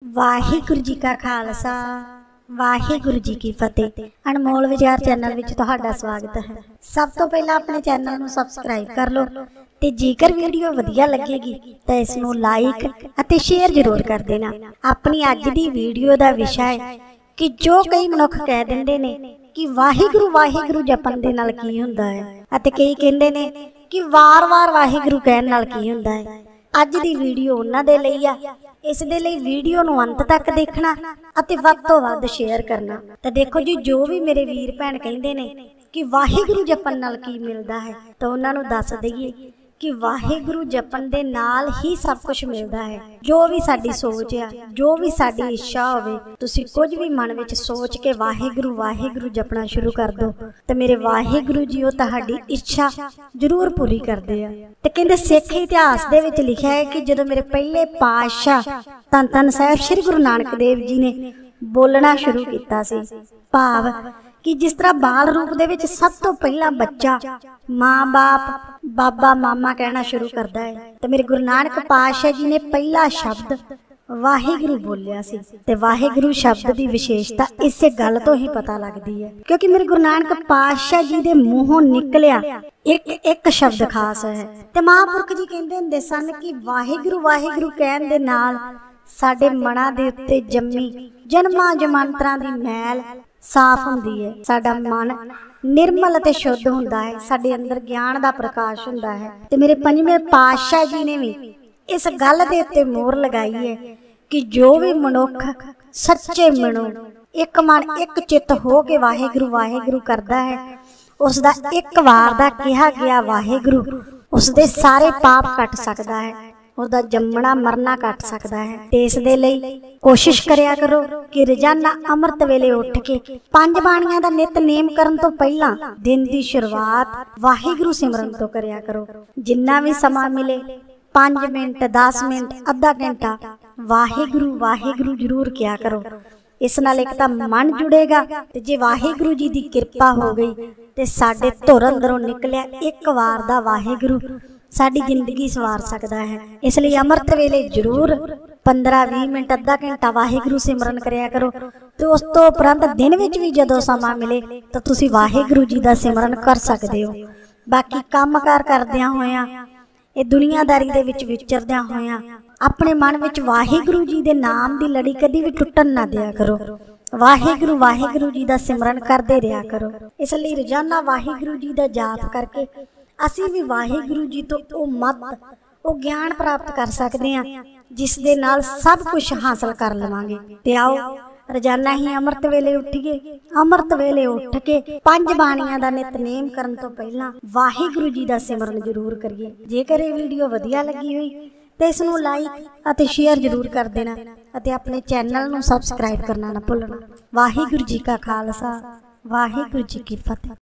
वाहिगुरू जी का खालसा वाहिगुरू जी की फतेह। अनमोल विचार चैनल विच तुहाडा स्वागत है। सब तो पहला अपने चैनल नूं सबसक्राइब कर लो ते जेकर वीडियो वधिया लगेगी तो इसनूं लाइक अते शेयर जरूर कर देना। अपनी अज दी वीडियो दा विषय है कि जो कई मनुख कह दिंदे ने कि वाहिगुरू वाहिगुरू जपन दे नाल की हुंदा है अते कई कहंदे ने कि वार-वार वाहिगुरू कहण नाल की हुंदा है। अज दी वीडियो उन्हां दे लई आ। इस दे लई वीडियो नूं अंत तक देखना अते वध तों वध शेयर करना। तो देखो जी, जो भी मेरे वीर भैन कहंदे ने कि वाहिगुरू जपन नाल की मिलदा है तो उन्हां नूं दस दईए कि वाहिगुरू जपन दे नाल ही सब कुछ मिलदा है। जो भी साडी सोच आ, जो भी साडी इच्छा होवे, तुसीं कुछ भी मन विच सोच के वाहिगुरू वाहिगुरू जपना शुरू कर दो ते मेरे वाहिगुरू जी ओ तुहाडी इच्छा जरूर पूरी करदे आ। ते कहंदे सिख इतिहास दे विच लिखिआ है कि जदों मेरे पहले पातशाह धन धन साहिब श्री गुरु नानक देव जी ने बोलना शुरू किया सी, भाव कि जिस तरह बाल रूप दे विच सब तो पहला बच्चा माँ बाप बाबा मामा कहना शुरू करता है, तो मेरे गुरु नानक पातशाह जी ने पहला शब्द वाहिगुरू बोलिया सी। ते वाहिगुरू शब्द की विशेषता इस गल तो ही पता लगती है क्योंकि मेरे गुरु नानक पातशाह जी दे मूहों निकलिया एक एक शब्द खास है। ते महापुरख जी कहंदे हुंदे सन कि वाहिगुरू वाहिगुरू कहण दे नाल साडे मनां दे उत्ते जम्मी जन्मां जमांतरां दी मैल साफ हुंदी है, साडा मन निर्मल ते शुद्ध हुंदा है, साडे अंदर ज्ञान दा प्रकाश हुंदा है। ते मेरे पंजवें पातशाह जी ने भी इस गल दे उत्ते मोहर लगाई है कि जो भी मनुख सच्चे मनो एक मन एक चित हो के वाहिगुरू वाहिगुरू करदा है, उसदा एक वार दा कहा गया वाहिगुरू उसदे सारे पाप कट सकदा है, उसदा जम्मना मरना कट सकदा है। ते इस दे लई कोशिश करया करो कि रोजाना अमृत वेले उठ के पंज बाणियां दा नितनेम करन तो पहला दिन दी शुरुआत वाहिगुरू सिमरन तो करया करो। जिन्ना भी समा मिले 5 मिनट 10 मिनट अद्धा घंटा वाहिगुरू वाहिगुरू जरूर किया करो। इस नाल एक तां मन जुड़ेगा ते जे वाहिगुरू जी दी कृपा हो गई ते साडे धुर अंदरों निकलिया एक वार दा वाहिगुरू साडी जिंदगी सवार सकदा है। इसलिए अमृत वेले जरूर 15-20 मिनट अद्धा घंटा वाहिगुरू सिमरन करया करो। तो उस तो उपरंत दिन विच भी जदों समा मिले तो तुसीं वाहिगुरू जी दा सिमरन कर सकदे हो। बाकी काम कार करदियां होइयां ये दुनियादारी दे विच विचरदियां होइयां अपने मन विच वाहिगुरू जी दे नाम दी लड़ी कदी भी टुटन ना दिया करो। वाहिगुरू वाहिगुरू जी दा सिमरन करदे रहा करो। इसलिए रोजाना वाहिगुरू जी दा जाप करके असी भी वाहिगुरू जी तो ओ मत ओ ज्ञान प्राप्त कर सकते हैं जिस दे नाल सब कुछ हासिल कर लवांगे। ते आओ रोजाना ही अमृत वेले उठिए, अमृत वेले उठ के 5 बाणियां दा नितनेम करन तो पहला वाहिगुरू जी दा सिमरन जरूर करिए। जेकर ये वीडियो वधिया लगी हुई तो इसनूं लाइक अते शेयर जरूर कर देना अते अपने चैनल नूं सबसक्राइब करना ना भुलना। वाहिगुरू जी का खालसा वाहिगुरू जी की फतेह।